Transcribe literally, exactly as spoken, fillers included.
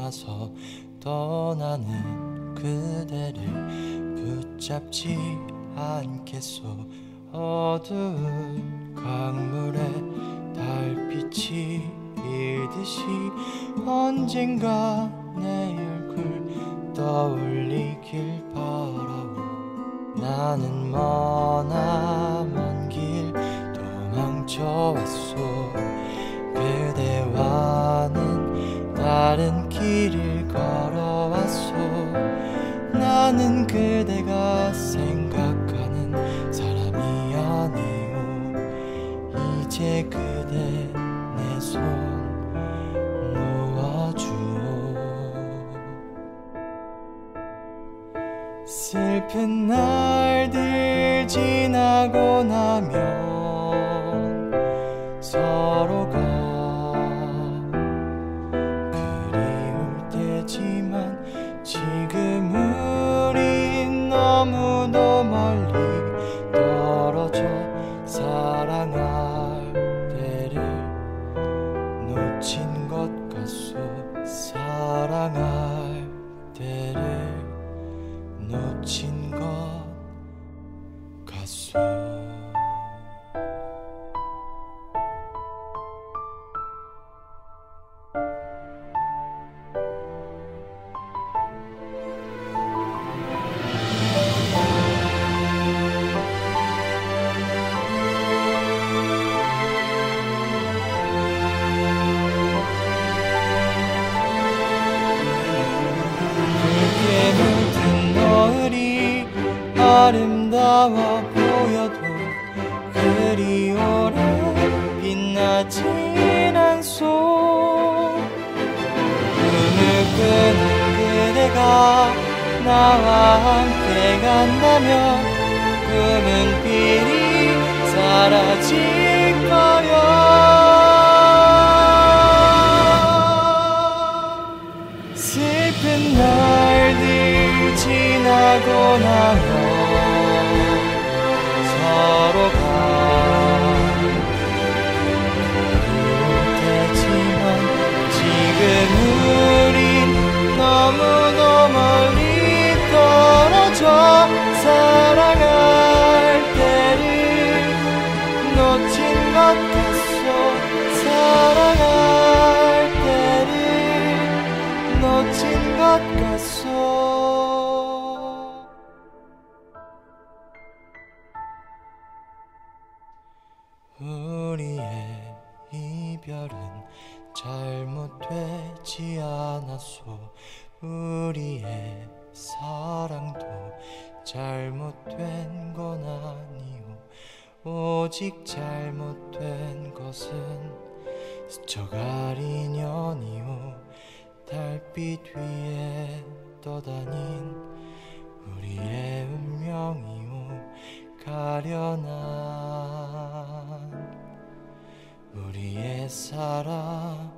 나서 떠나는 그대를 붙잡지 않겠소. 어두운 강물에 달빛이 일듯이 언젠가 내 얼굴 떠올리길 바라오. 나는 머나먼 길 도망쳐왔소. 그대와는 다른 길을 걸어왔소. 나는 그대가 생각하는 사람이 아니오. 이제 그대 내 손 놓아주오. 슬픈 날들 지나고 나면 서로가 그리울 때지만 지금 우린 너무도 멀리 떨어져 사랑할 때를 놓친 것 같소. 사랑할 때를 놓친 것 같소. 아름다워 보여도 그리 오래 빛나진 않소. 꿈을 꾸는 그대가 나와 함께 간다면 꿈은 필히 사라질 거야. 슬픈 날들 지나고 나면 서로가 그리울 때지만 지금 우린 너무도 멀리 떨어져 사랑할 때를 놓친 것 같소. 사랑할 때를 놓친 것 같소. 우리의 이별은 잘못되지 않았소. 우리의 사랑도 잘못된 건 아니오. 오직 잘못된 것은 스쳐갈 인연이오. 달빛 위에 떠다닌 우리의 운명이오. 가련한 우리의 사랑